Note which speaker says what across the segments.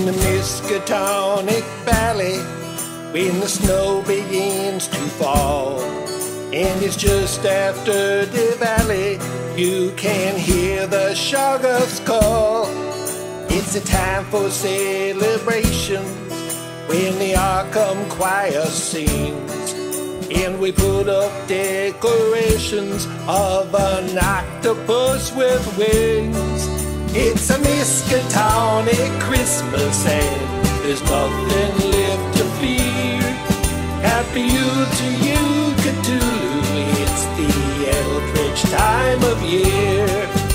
Speaker 1: in the Miskatonic Valley, when the snow begins to fall, and it's just after the valley, you can hear the Shoggoths call. It's a time for celebration when the Arkham Choir sings, and we put up decorations of an octopus with wings. It's a Miskatonic Christmas and there's nothing left to fear. Happy Yule to you, Cthulhu, it's the eldritch time of year.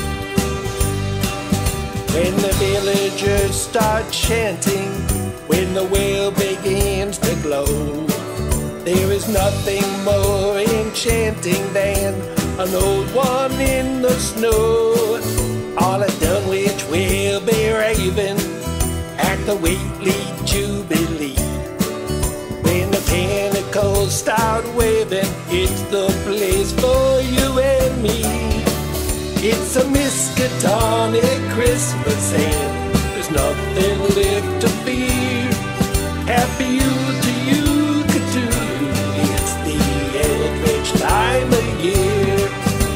Speaker 1: When the villagers start chanting, when the well begins to glow, there is nothing more enchanting than an old one in the snow. All at Dunwich will be raving at the Wheatley Jubilee. When the pinnacles start waving, it's the place for you and me. It's a Miskatonic Christmas and there's nothing left to fear. Happy Yule to you, Cthulhu, it's the eldritch time of year.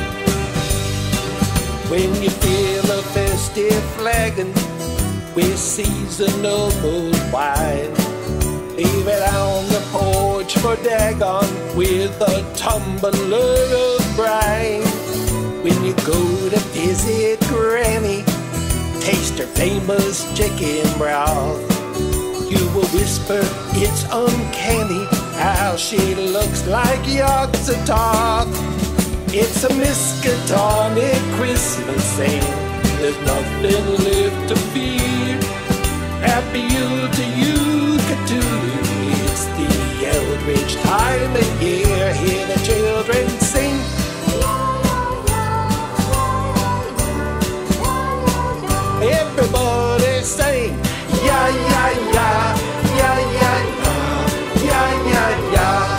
Speaker 1: When you feel a festive flagon with seasonal mulled wine, leave it on the porch for Dagon with a tumbler of brine. When you go to visit Granny, taste her famous chicken broth, you will whisper it's uncanny how she looks like Yog-Sothoth. It's a Miskatonic Christmas and there's nothing left to fear. Happy Yule to you, Cthulhu, it's the eldritch time of year. Hear the children sing. Everybody sing. Ya ya ya, ya ya ya, ya ya ya.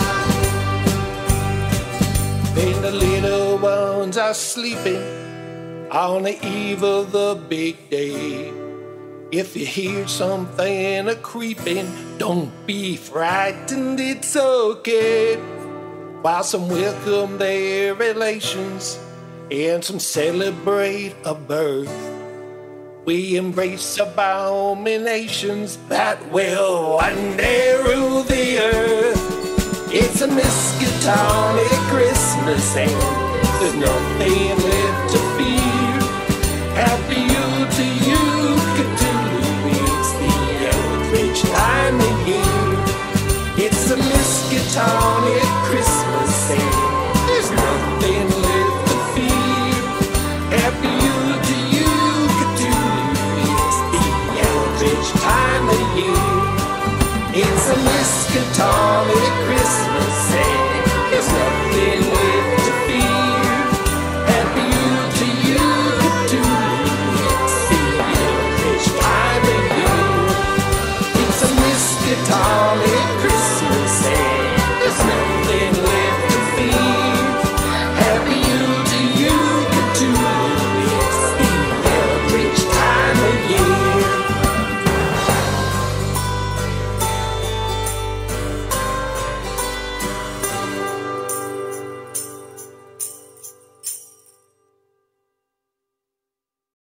Speaker 1: Then the little ones are sleeping on the eve of the big day. If you hear something a-creeping, don't be frightened, it's okay. While some welcome their relations and some celebrate a birth, we embrace abominations that will one day rule the earth. It's a Miskatonic Christmas and there's nothing left to fear. Happy Yule to you, Cthulhu, it's the eldritch time of year. It's a Miskatonic Christmas and there's nothing left to fear. Happy Yule to you, Cthulhu, it's the eldritch time of year. It's a Miskatonic Christmas.